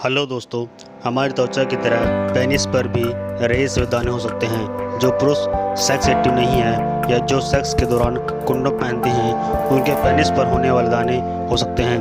Hello दोस्तों, हमारी त्वचा की तरह पेनिस पर भी रेशे व दाने हो सकते हैं। जो पुरुष सेक्स एक्टिव नहीं है या जो सेक्स के दौरान कंडोम पहनते हैं उनके पेनिस पर होने वाले दाने हो सकते हैं।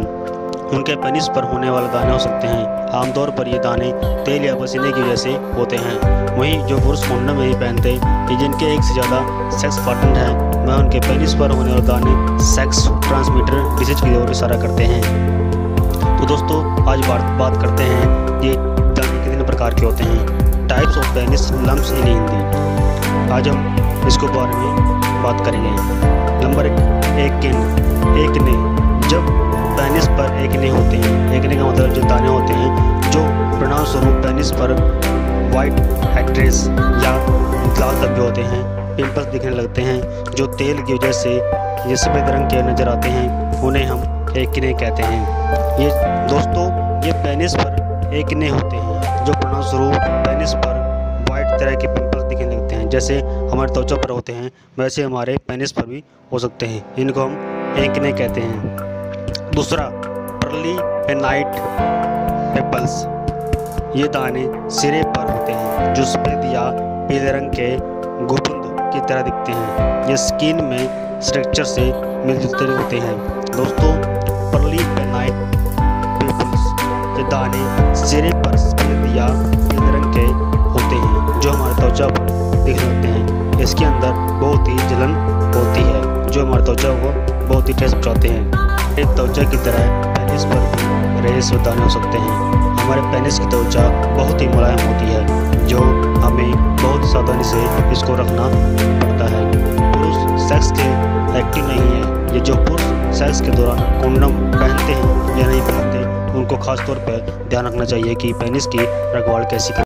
आमतौर पर ये दाने तेल या पसीने की वजह से होते हैं। वहीं जो पुरुष कंडोम नहीं पहनते या जिनके एक से ज़्यादा सेक्स पार्टनर हैं वह उनके पेनिस पर होने वाले दाने सेक्स ट्रांसमिटर डिसीज की ओर इशारा करते हैं। तो दोस्तों, आज बात करते हैं ये दाने कितने प्रकार के होते हैं। Types of penis lumps in Hindi. आज हम इसको बारे में बात करेंगे। नंबर 1, एकने। जब पेनिस पर एकने होते हैं, एकने का मतलब जो दाने होते हैं जो परिणाम स्वरूप पेनिस पर वाइट हेड्रेस या लाल धब्बे होते हैं, पिंपल्स दिखने लगते हैं जो तेल की वजह से ये सफ़ेद रंग के नज़र आते हैं, उन्हें हम एकने कहते हैं। ये दोस्तों, ये पेनिस पर एकने होते हैं जो परिणाम स्वरूप पेनिस पर वाइट तरह के पिंपल्स दिखने लगते हैं। जैसे हमारे त्वचा पर होते हैं वैसे हमारे पेनिस पर भी हो सकते हैं। इनको हम एकने कहते हैं। दूसरा, पर्ली पेनाइट पिंपल्स। ये दाने सिरे पर होते हैं जो सफ़ेद या पीले रंग के गुबुंद की तरह दिखते हैं। ये स्किन में स्ट्रक्चर से मिलजुलते होते हैं। दोस्तों, पर्ली पेनाइट पिंपल्स ये दाने सिरे पर सफ़ेद या पीले रंग के होते हैं जो हमारे त्वचा पर दिखने लगते हैं। इसके अंदर बहुत ही जलन होती है जो हमारे त्वचा को बहुत ही ठेस पहुंचाते हैं। एक त्वचा की तरह पेनिस पर भी रेश व दाने हो सकते हैं। हमारे पेनिस की त्वचा बहुत ही मुलायम होती है जो हमें बहुत सावधानी से इसको रखना पड़ता है। पुरुष सेक्स के एक्टिव नहीं है, ये जो पुरुष सेक्स के दौरान कंडोम पहनते हैं या नहीं पहनते उनको खास तौर पर ध्यान रखना चाहिए कि पेनिस की रखवाल कैसी